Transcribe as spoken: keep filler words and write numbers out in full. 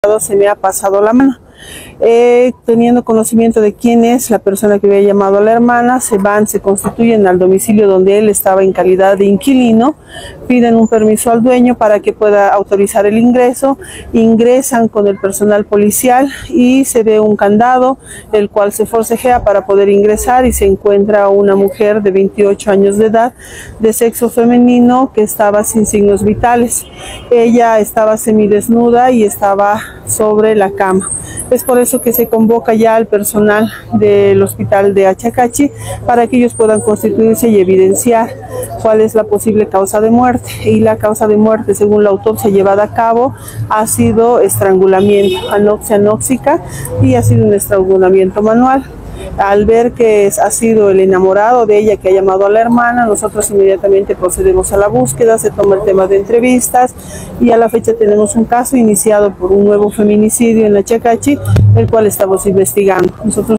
se me ha pasado la mano. Eh, teniendo conocimiento de quién es la persona que había llamado a la hermana, se van, se constituyen al domicilio donde él estaba en calidad de inquilino, piden un permiso al dueño para que pueda autorizar el ingreso, ingresan con el personal policial y se ve un candado, el cual se forcejea para poder ingresar y se encuentra una mujer de veintiocho años de edad, de sexo femenino, que estaba sin signos vitales. Ella estaba semidesnuda y estaba sobre la cama. Es por eso que se convoca ya al personal del hospital de Achacachi para que ellos puedan constituirse y evidenciar cuál es la posible causa de muerte. Y la causa de muerte, según la autopsia llevada a cabo, ha sido estrangulamiento, anoxia anóxica, y ha sido un estrangulamiento manual. Al ver que es, ha sido el enamorado de ella que ha llamado a la hermana, nosotros inmediatamente procedemos a la búsqueda, se toma el tema de entrevistas y a la fecha tenemos un caso iniciado por un nuevo feminicidio en Achacachi, el cual estamos investigando. Nosotros